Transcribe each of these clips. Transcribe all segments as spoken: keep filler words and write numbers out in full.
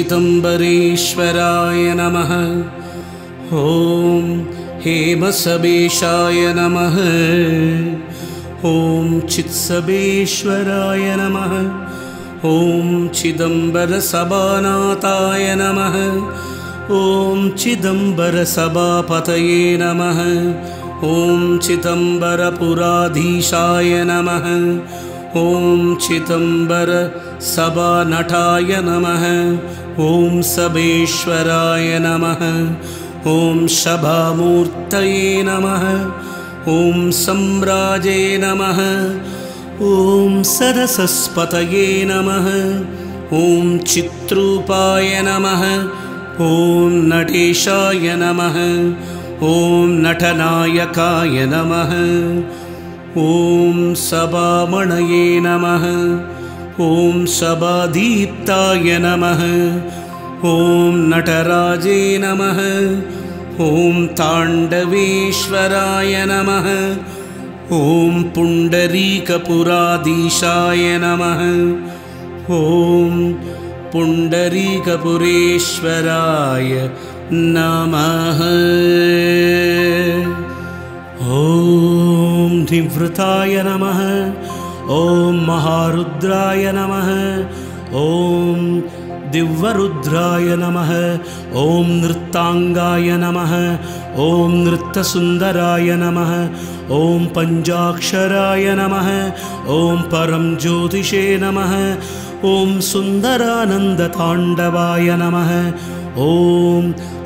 चिदंबरेश्वराय नमः। ॐ हेमसबेशाय नमः। ॐ चित्सबेश्वराय नमः। ॐ चिदंबरसभानाथाय नमः। ॐ चिदंबरसभापतये नमः। ॐ चिदंबरपुराधीशाय नमः। ॐ चिदंबरसभानटाय नमः। ॐ सबेश्वराय नमः। ॐ सभामूर्तये नमः। ॐ सम्राजे नमः। ॐ सरसस्पतये नमः। ॐ चित्रूपाय नमः। ॐ नटेशाय नमः। ॐ नटनायकाय नमः। ॐ सभामणये नमः। ॐ सभादीप्ताय नमः। ॐ नटराजे नमः। ॐ ताण्डवेश्वराय नमः। ॐ पुण्डरीकपुराधीशाय नमः। ॐ पुण्डरीकपुरेश्वराय नमः। ॐ निवृताय नमः। ॐ महारुद्राय नमः। ॐ दिव्यरुद्राय नमः। ॐ नृत्तांगाय नमः। ॐ नृत्यसुंदराय नमः। ॐ पंचाक्षराय नमः। ॐ परम ज्योतिषे नमः। ॐ सुंदरानंदतांडवाय नमः। ॐ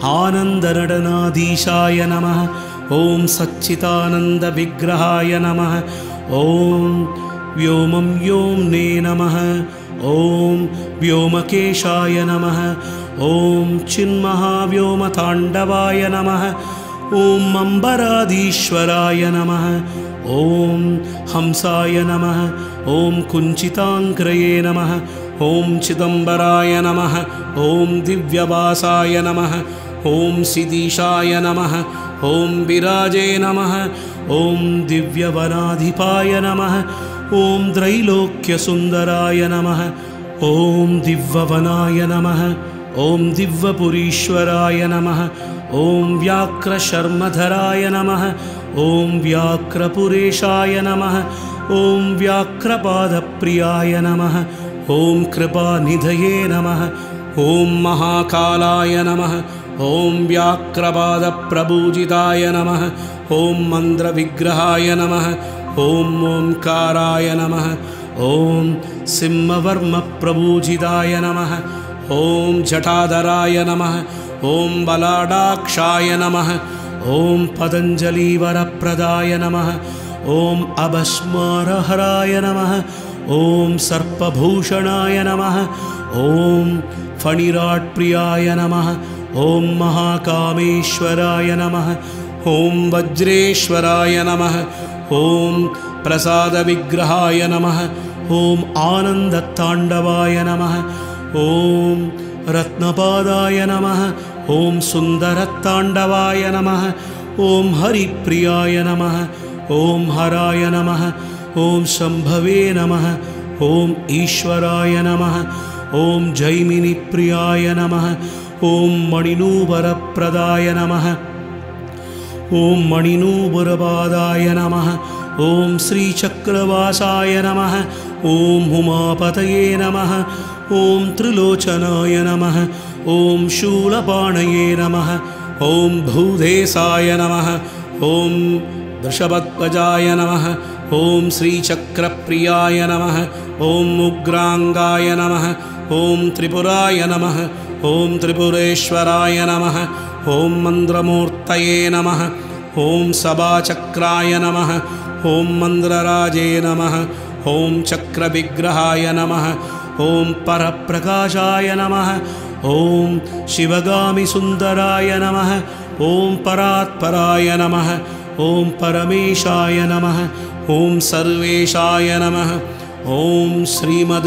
आनंदनटनाधीशाय नमः। ॐ सच्चिदानंदविग्रहाय नमः। ॐ व्योमं व्योम्ने नमः। ॐ व्योमकेशाय नमः। ॐ चिन्महाव्योमताण्डवाय नमः। ॐ अम्बराधीश्वराय नमः। ॐ हंसाय नमः। ॐ कुञ्चिताङ्क्रये नमः। ॐ चिदंबराय नमः। ॐ दिव्यवासाय नमः। ॐ सिदीशाय नमः। ॐ विराजे नमः। ॐ दिव्यवनाधिपाय नमः। ॐ त्रैलोक्यसुन्दराय नमः। ॐ दिव्यवनाय नमः। ॐ दिव्यपुरीश्वराय नमः। ॐ व्याघ्रशर्मधराय नमः। ॐ व्याघ्रपुरेशाय नमः। ॐ व्याघ्रपादप्रियाय नमः। ॐ कृपानिधये नमः। ॐ महाकालाय नमः। ॐ व्याघ्रपादप्रभूजिताय नमः। ॐ मन्द्रविग्रहाय नमः। ॐ ओंकाराय नमः। ॐ सिंहवर्मप्रभूजिताय नमः। ॐ जटाधराय नमः। ॐ बलाढाक्षाय नमः। ॐ पतञ्जलिवरप्रदाय नमः। ॐ अभस्मारहराय नमः। ॐ सर्पभूषणाय नमः। ॐ फणिराट्प्रियाय नमः। ॐ महाकामेश्वराय नमः। ॐ वज्रेश्वराय नमः। ॐ प्रसादविग्रहाय नमः। ॐ आनन्दताण्डवाय नमः। ॐ रत्नपादाय नमः। ॐ सुन्दरताण्डवाय नमः। ॐ हरिप्रियाय नमः। ॐ हराय नमः। ॐ शम्भवे नमः। ॐ ईश्वराय नमः। ॐ जैमिनिप्रियाय नमः। ॐ मणिनूपुरप्रदाय नमः। ॐ मणिनूपुरपादाय नमः। ॐ श्रीचक्रवासाय नमः। ॐ उमापतये नमः। ॐ त्रिलोचनाय नमः। ॐ शूलपाणये नमः। ॐ भूदेशाय नमः। ॐ वृषभध्वजाय नमः। ॐ श्रीचक्रप्रियाय नमः। ॐ उग्रांगाय नमः। ॐ त्रिपुराय नमः। ॐ त्रिपुरेश्वराय नमः। ॐ मन्द्रमूर्तये नमः। ॐ सभाचक्राय नमः। ॐ मन्द्रराजे नमः। ॐ चक्रविग्रहाय नमः। ॐ परप्रकाशाय नमः। ॐ शिवगामिसुन्दराय नमः। ॐ परात्पराय नमः। ॐ परमेशाय नमः। ॐ सर्वेशाय नमः। ॐ श्रीमद्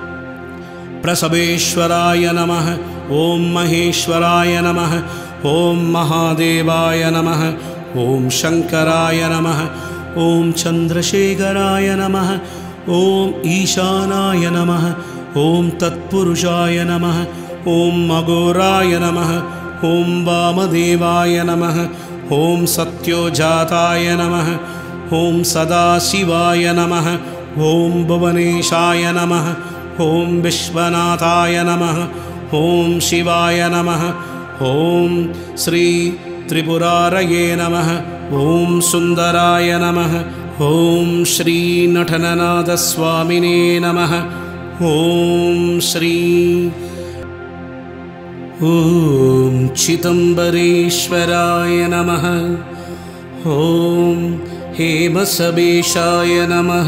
प्रसवेश्वराय नमः। ॐ महेश्वराय नमः। ॐ महादेवाय नमः। ॐ शंकराय नमः। ॐ चन्द्रशेखराय नमः। ॐ ईशानाय नमः। ॐ तत्पुरुषाय नमः। ॐ अघोराय नमः ॐ वामदेवाय नमः ॐ सत्योजाताय नमः ॐ सदाशिवाय नमः ॐ भुवनेशाय नमः ॐ विश्वनाथाय नमः ॐ शिवाय नमः ॐ श्री त्रिपुरारये नमः ॐ सुन्दराय नमः ॐ श्री नटननाथस्वामिने नमः ॐ श्री ॐ चिदम्बरेश्वराय नमः ॐ हेमसबेशाय नमः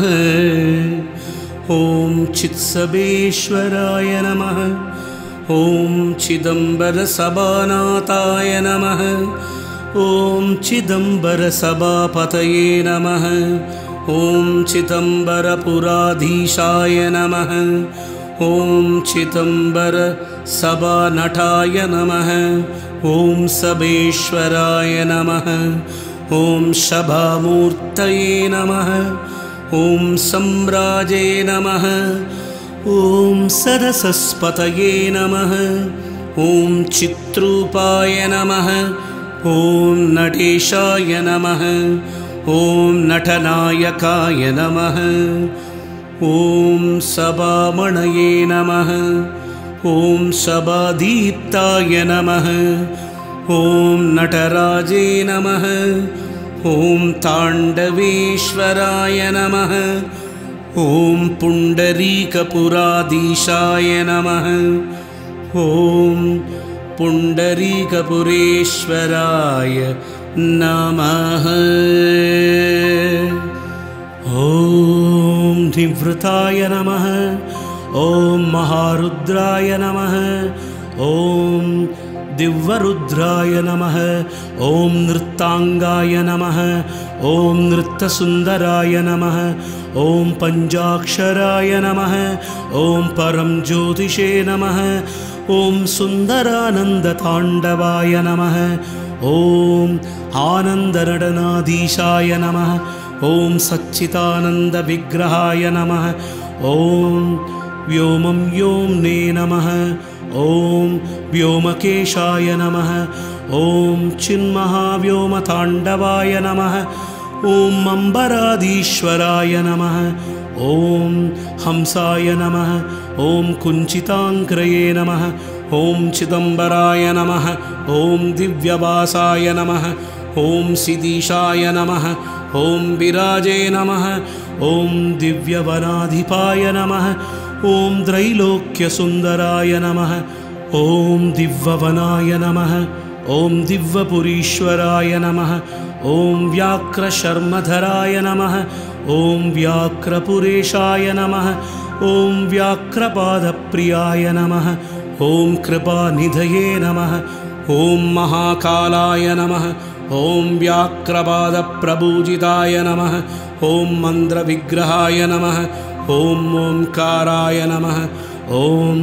ॐ चित्सबेश्वराय नमः ॐ चिदम्बरसभानाथाय नमः ॐ चिदम्बरसभापतये नमः ॐ चिदम्बरपुराधीशाय नमः ॐ चिदम्बरसभानटाय नमः ॐ सबेश्वराय नमः ॐ शभामूर्तये नमः ॐ सम्राजे नमः ॐ सरसस्पतये नमः ॐ चित्रूपाय नमः ॐ नटेशाय नमः ॐ नटनायकाय नमः ॐ सभामणये नमः ॐ सभादीप्ताय नमः ॐ नटराजे नमः ॐ ताण्डवेश्वराय नमः ॐ पुण्डरीकपुराधीशाय नमः ॐ पुण्डरीकपुरेश्वराय नमः ॐ निवृताय नमः ॐ महारुद्राय नमः ॐ दिव्यरुद्राय नमः ॐ नृत्तांगाय नमः ॐ नृत्यसुन्दराय नमः ॐ पञ्चाक्षराय नमः ॐ परं ज्योतिषे नमः ॐ सुन्दरानन्दताण्डवाय नमः ॐ आनन्दनटनाधीशाय नमः ॐ सच्चिदानन्दविग्रहाय नमः ॐ व्योमं व्योम्ने नमः ॐ व्योमकेशाय नमः ॐ चिन्महाव्योमताण्डवाय नमः ॐ अम्बराधीश्वराय नमः ॐ हंसाय नमः ॐ कुञ्चिताङ्क्रये नमः ॐ चिदम्बराय नमः ॐ दिव्यवासाय नमः ॐ सिदीशाय नमः ॐ विराजे नमः ॐ दिव्यवनाधिपाय नमः ॐ त्रैलोक्यसुन्दराय नमः ॐ दिव्यवनाय नमः ॐ दिव्यपुरीश्वराय नमः ॐ व्याघ्रशर्मधराय नमः ॐ व्याघ्रपुरेशाय नमः ॐ व्याघ्रपादप्रियाय नमः ॐ कृपानिधये नमः ॐ महाकालाय नमः ॐ व्याघ्रपादप्रभूजिताय नमः ॐ मन्द्रविग्रहाय नमः ॐ ओंकाराय नमः ॐ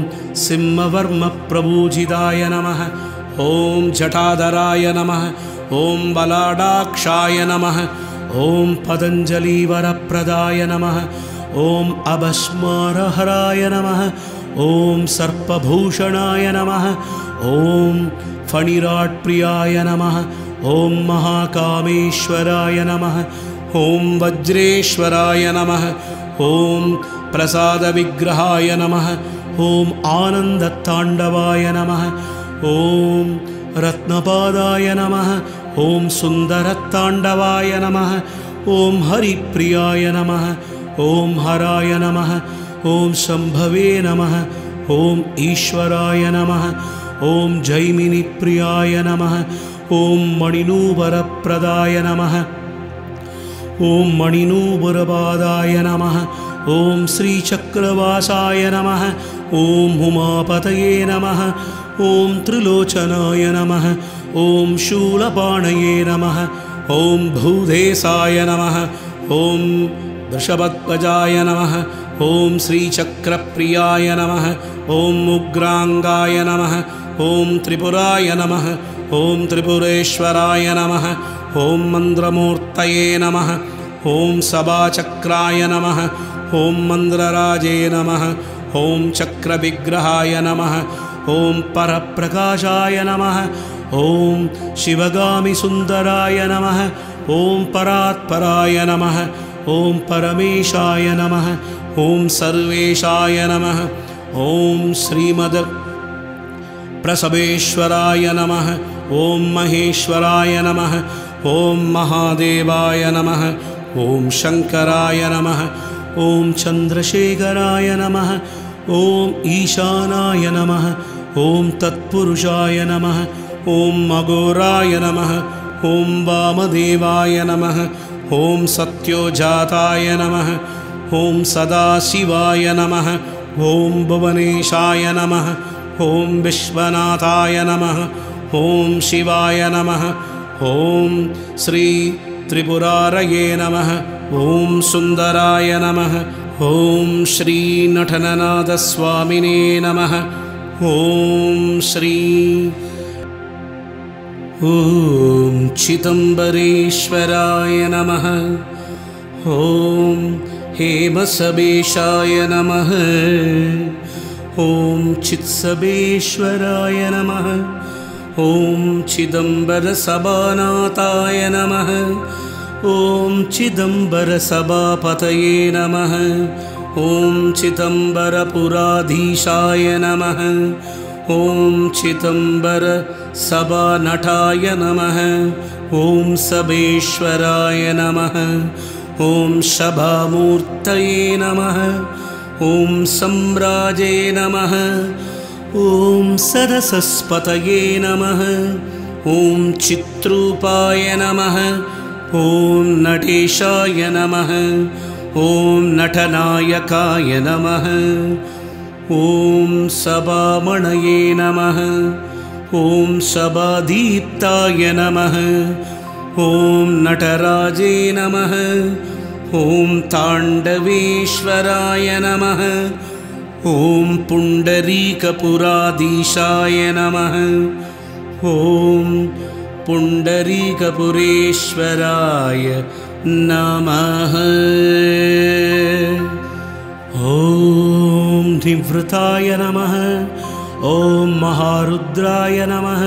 सिंहवर्मप्रभूजिताय नमः ॐ जटाधराय नमः ॐ बलाढाक्षाय नमः ॐ पतञ्जलिवरप्रदाय नमः ॐ अभस्मारहराय नमः ॐ सर्पभूषणाय नमः ॐ फणिराट्प्रियाय नमः ॐ महाकामेश्वराय नमः ॐ वज्रेश्वराय नमः ॐ प्रसादविग्रहाय नमः ॐ आनन्दताण्डवाय नमः ॐ रत्नपादाय नमः ॐ सुन्दरताण्डवाय नमः ॐ हरिप्रियाय नमः ॐ हराय नमः ॐ शम्भवे नमः ॐ ईश्वराय नमः ॐ जैमिनिप्रियाय नमः ॐ मणिनूपुरप्रदाय नमः ॐ मणिनूपुरपादाय नमः ॐ श्रीचक्रवासाय नमः ॐ उमापतये नमः ॐ त्रिलोचनाय नमः ॐ शूलपाणये नमः ॐ भूदेशाय नमः ॐ वृषभध्वजाय नमः ॐ श्रीचक्रप्रियाय नमः ॐ उग्रांगाय नमः ॐ त्रिपुराय नमः ॐ त्रिपुरेश्वराय नमः ॐ मन्द्रमूर्तये नमः ॐ सभाचक्राय नमः ॐ मन्द्रराजे नमः ॐ चक्रविग्रहाय नमः ॐ परप्रकाशाय नमः ॐ शिवगामिसुन्दराय नमः ॐ परात्पराय नमः ॐ परमेशाय नमः ॐ सर्वेशाय नमः ॐ श्रीमद् प्रसवेश्वराय नमः ॐ महेश्वराय नमः ॐ महादेवाय नमः ॐ शङ्कराय नमः ॐ चन्द्रशेखराय नमः ॐ ईशानाय नमः ॐ तत्पुरुषाय नमः ॐ अघोराय नमः ॐ वामदेवाय नमः ॐ सत्योजाताय नमः ॐ सदाशिवाय नमः ॐ भुवनेशाय नमः ॐ विश्वनाथाय नमः ॐ शिवाय नमः ॐ श्री त्रिपुरारये नमः ॐ सुन्दराय नमः ॐ श्री नटननाथस्वामिने नमः ॐ श्री ॐ चिदम्बरेश्वराय नमः ॐ हेमसबेशाय नमः ॐ चित्सबेश्वराय नमः ॐ चिदम्बरसभानाथाय नमः ॐ चिदम्बरसभापतये नमः ॐ चिदम्बरपुराधीशाय नमः ॐ चिदम्बरसभानटाय नमः ॐ सबेश्वराय नमः ॐ सभामूर्तये नमः ॐ सम्राजे नमः ॐ सरसस्पतये नमः ॐ चित्रूपाय नमः ॐ नटेशाय नमः ॐ नटनायकाय नमः ॐ सभामणये नमः ॐ सभादीप्ताय नमः ॐ नटराजे नमः ॐ ताण्डवेश्वराय नमः ॐ पुण्डरीकपुराधीशाय नमः ॐ पुण्डरीकपुरेश्वराय नमः ॐ निवृताय नमः ॐ महारुद्राय नमः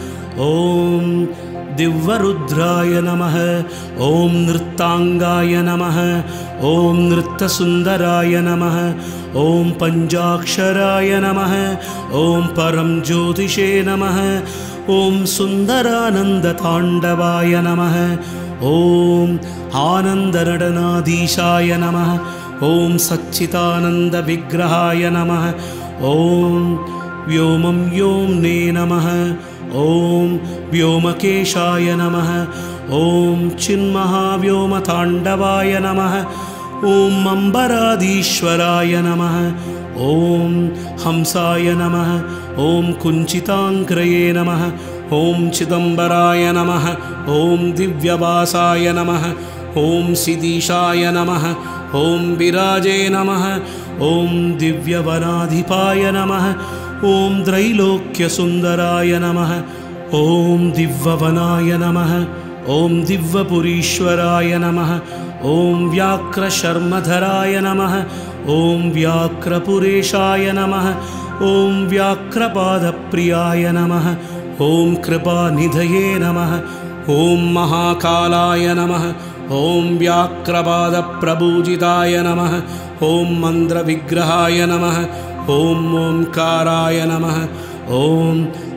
ॐ दिव्यरुद्राय नमः ॐ नृत्तांगाय नमः ॐ नृत्यसुन्दराय नमः ॐ पञ्चाक्षराय नमः ॐ परं ज्योतिषे नमः ॐ सुन्दरानन्दताण्डवाय नमः ॐ आनन्दनटनाधीशाय नमः ॐ सच्चिदानन्दविग्रहाय नमः ॐ व्योमं व्योम्ने नमः ॐ व्योमकेशाय नमः ॐ चिन्महाव्योमताण्डवाय नमः ॐ अम्बराधीश्वराय नमः ॐ हंसाय नमः ॐ कुञ्चिताङ्क्रये नमः ॐ चिदम्बराय नमः ॐ दिव्यवासाय नमः ॐ सिदीशाय नमः ॐ विराजे नमः ॐ दिव्यवनाधिपाय नमः ॐ त्रैलोक्यसुन्दराय नमः ॐ दिव्यवनाय नमः ॐ दिव्यपुरीश्वराय नमः ॐ व्याघ्रशर्मधराय नमः ॐ व्याघ्रपुरेशाय नमः ॐ व्याघ्रपादप्रियाय नमः ॐ कृपानिधये नमः ॐ महाकालाय नमः ॐ व्याघ्रपादप्रभूजिताय नमः ॐ मन्द्रविग्रहाय नमः ॐ ओंकाराय नमः ॐ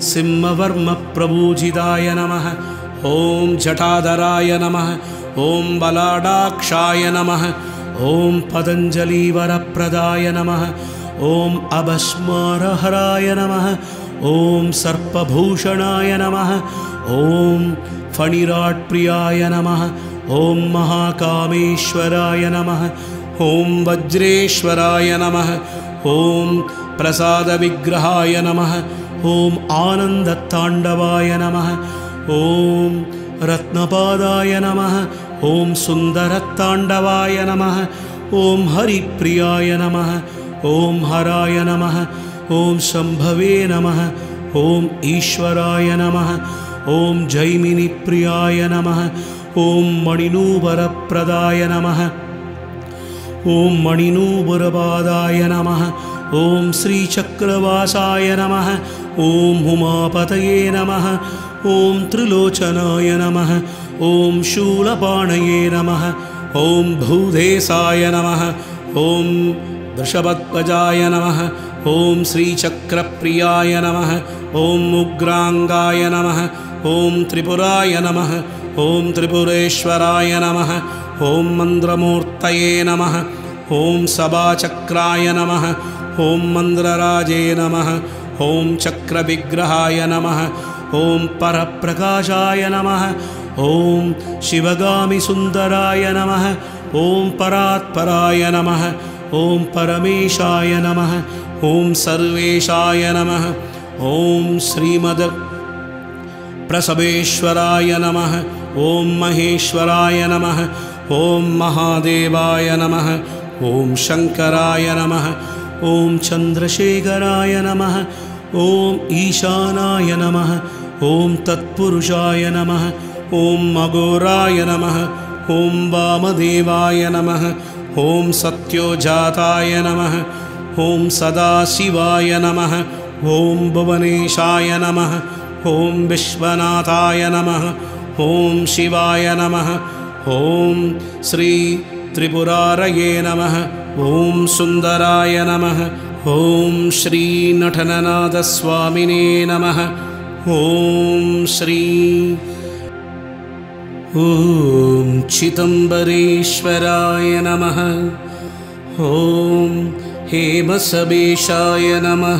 सिंहवर्मप्रभूजिताय नमः ॐ जटाधराय नमः ॐ बलाढाक्षाय नमः ॐ पतञ्जलिवरप्रदाय नमः ॐ अभस्मारहराय नमः ॐ सर्पभूषणाय नमः ॐ फणिराट्प्रियाय नमः ॐ महाकामेश्वराय नमः ॐ वज्रेश्वराय नमः ॐ प्रसादविग्रहाय नमः ॐ आनन्दताण्डवाय नमः ॐ रत्नपादाय नमः ॐ सुन्दरताण्डवाय नमः ॐ हरिप्रियाय नमः ॐ हराय नमः ॐ शम्भवे नमः ॐ ईश्वराय नमः ॐ जैमिनिप्रियाय नमः ॐ मणिनूपुरप्रदाय नमः ॐ मणिनूपुरपादाय नमः ॐ श्रीचक्रवासाय नमः। ॐ उमापतये नमः। ॐ त्रिलोचनाय नमः। ॐ शूलपाणये नमः। ॐ भूदेशाय नमः। ॐ वृषभध्वजाय नमः। ॐ श्रीचक्रप्रियाय नमः। ॐ उग्रांगाय नमः। ॐ त्रिपुराय नमः। ॐ त्रिपुरेश्वराय नमः। ॐ मन्द्रमूर्तये नमः। ॐ सभाचक्राय नमः। ॐ मन्द्रराजे नमः। ॐ चक्रविग्रहाय नमः। ॐ परप्रकाशाय नमः। ॐ शिवगामिसुन्दराय नमः। ॐ परात्पराय नमः। ॐ परमेशाय नमः। ॐ सर्वेशाय नमः। ॐ श्रीमद् प्रसवेश्वराय नमः। ॐ महेश्वराय नमः। ॐ महादेवाय नमः। ॐ शङ्कराय नमः। ॐ चन्द्रशेखराय नमः। ॐ ईशानाय नमः। ॐ तत्पुरुषाय नमः। ॐ अघोराय नमः। ॐ वामदेवाय नमः। ॐ सत्योजाताय नमः। ॐ सदाशिवाय नमः। ॐ भुवनेशाय नमः। ॐ विश्वनाथाय नमः। ॐ शिवाय नमः। ॐ श्री त्रिपुरारये नमः। ॐ सुन्दराय नमः। ॐ श्री नटननाथस्वामिने नमः। ॐ श्री ॐ चिदम्बरेश्वराय नमः। ॐ हेमसबेशाय नमः।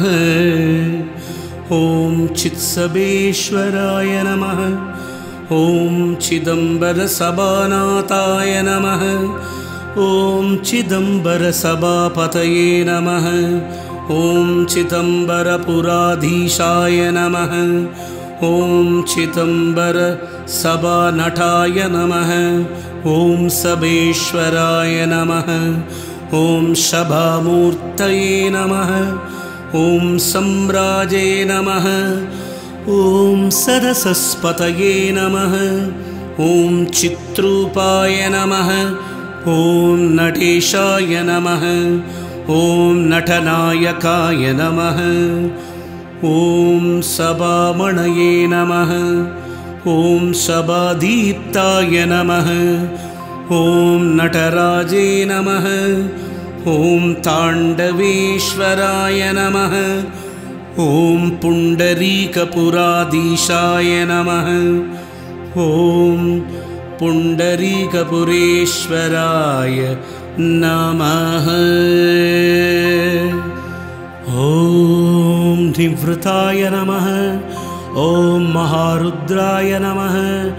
ॐ चित्सबेश्वराय नमः। ॐ चिदम्बरसभानाथाय नमः। ॐ चिदम्बरसभापतये नमः। ॐ चिदम्बरपुराधीशाय नमः। ॐ चिदम्बरसभानटाय नमः। ॐ सबेश्वराय नमः। ॐ सभामूर्तये नमः। ॐ सम्राजे नमः। ॐ सरसस्पतये नमः। ॐ चित्रूपाय नमः। ॐ नटेशाय नमः। ॐ नटनायकाय नमः। ॐ सभामणये नमः। ॐ सभादीप्ताय नमः। ॐ नटराजे नमः। ॐ ताण्डवेश्वराय नमः। ॐ पुण्डरीकपुराधीशाय नमः। ॐ पुण्डरीकपुरेश्वराय नमः। ॐ निवृताय नमः। ॐ महारुद्राय नमः।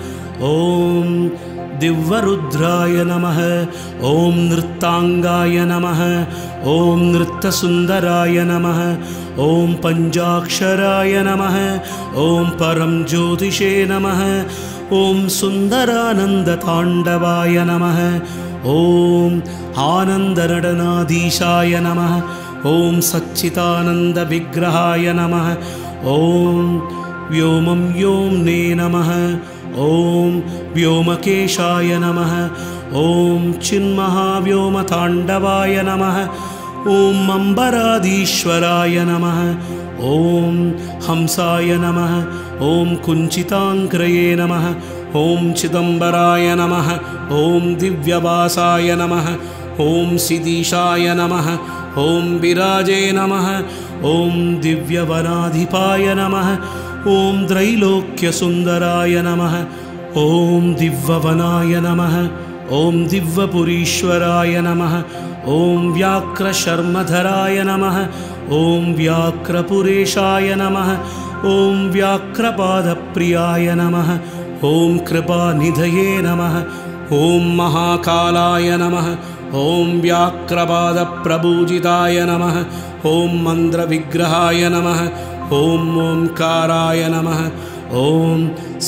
ॐ दिव्यरुद्राय नमः। ॐ नृत्तांगाय नमः। ॐ नृत्यसुन्दराय नमः। ॐ पञ्चाक्षराय नमः। ॐ परं ज्योतिषे नमः। ॐ सुन्दरानन्दताण्डवाय नमः। ॐ आनन्दनटनाधीशाय नमः। ॐ सच्चिदानन्दविग्रहाय नमः। ॐ व्योमं व्योम्ने नमः। ॐ व्योमकेशाय नमः। ॐ चिन्महाव्योमताण्डवाय नमः। ॐ अम्बराधीश्वराय नमः। ॐ हंसाय नमः। ॐ कुञ्चिताङ्क्रये नमः। ॐ चिदम्बराय नमः। ॐ दिव्यवासाय नमः। ॐ सिदीशाय नमः। ॐ विराजे नमः। ॐ दिव्यवनाधिपाय नमः। ॐ त्रैलोक्यसुन्दराय नमः। ॐ दिव्यवनाय नमः। ॐ दिव्यपुरीश्वराय नमः। ॐ व्याघ्रशर्मधराय नमः। ॐ व्याघ्रपुरेशाय नमः। ॐ व्याघ्रपादप्रियाय नमः। ॐ कृपानिधये नमः। ॐ महाकालाय नमः। ॐ व्याघ्रपादप्रभूजिताय नमः। ॐ मन्द्रविग्रहाय नमः। ॐ ओंकाराय नमः। ॐ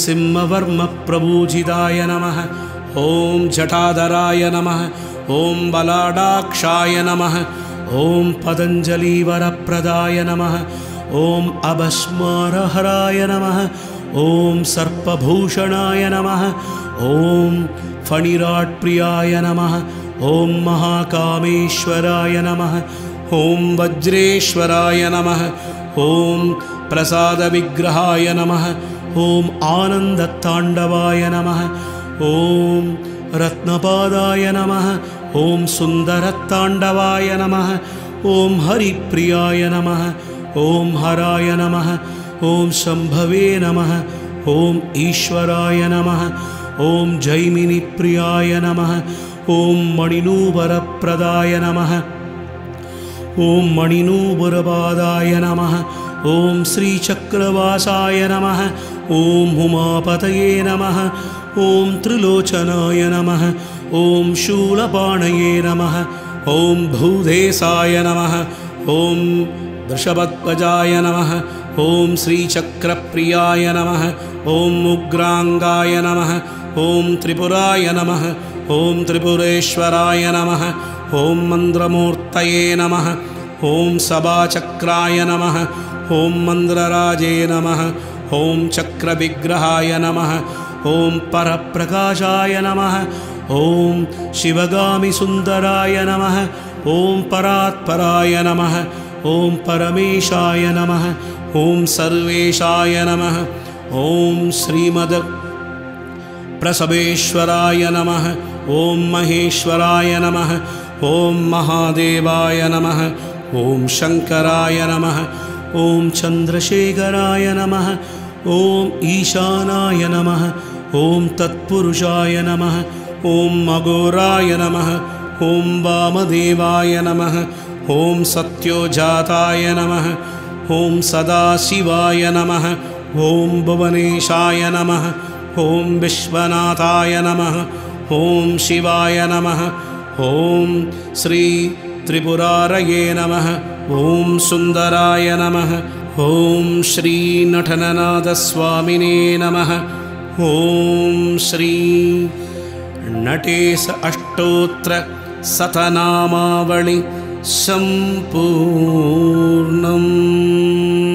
सिंहवर्मप्रभूजिताय नमः। ॐ जटाधराय नमः। ॐ बलाढाक्षाय नमः। ॐ पतञ्जलिवरप्रदाय नमः। ॐ अभस्मारहराय नमः। ॐ सर्पभूषणाय नमः। ॐ फणिराट्प्रियाय नमः। ॐ महाकामेश्वराय नमः। ॐ वज्रेश्वराय नमः। ॐ प्रसादविग्रहाय नमः। ॐ आनन्दताण्डवाय नमः। ॐ रत्नपादाय नमः। ॐ सुन्दरताण्डवाय नमः। ॐ हरिप्रियाय नमः। ॐ हराय नमः। ॐ शम्भवे नमः। ॐ ईश्वराय नमः। ॐ जैमिनिप्रियाय नमः। ॐ मणिनूपुरप्रदाय नमः। ॐ मणिनूपुरपादाय नमः। ॐ श्रीचक्रवासाय नमः। ॐ उमापतये नमः। ॐ त्रिलोचनाय नमः। ॐ शूलपाणये नमः। ॐ भूदेशाय नमः। ॐ वृषभध्वजाय नमः। ॐ श्रीचक्रप्रियाय नमः। ॐ उग्राङ्गाय नमः। ॐ त्रिपुराय नमः। ॐ त्रिपुरेश्वराय नमः। ॐ मन्द्रमूर्तये नमः। ॐ सभाचक्राय नमः। ॐ मन्द्रराजे नमः। ॐ चक्रविग्रहाय नमः। ॐ परप्रकाशाय नमः। ॐ शिवगामिसुन्दराय नमः। ॐ परात्पराय नमः। ॐ परमेशाय नमः। ॐ सर्वेशाय नमः। ॐ श्रीमद् प्रसवेश्वराय नमः। ॐ महेश्वराय नमः। ॐ महादेवाय नमः। ॐ शङ्कराय नमः। ॐ चन्द्रशेखराय नमः। ॐ ईशानाय नमः। ॐ तत्पुरुषाय नमः। ॐ अघोराय नमः। ॐ वामदेवाय नमः। ॐ सत्योजाताय नमः। ॐ सदाशिवाय नमः। ॐ भुवनेशाय नमः। ॐ विश्वनाथाय नमः। ॐ शिवाय नमः। ॐ श्री त्रिपुरारये नमः। ॐ सुन्दराय नमः। ॐ श्री नटननाथस्वामिने नमः। ॐ श्री नटेश अष्टोत्तर शतनामावळि सम्पूर्णम्।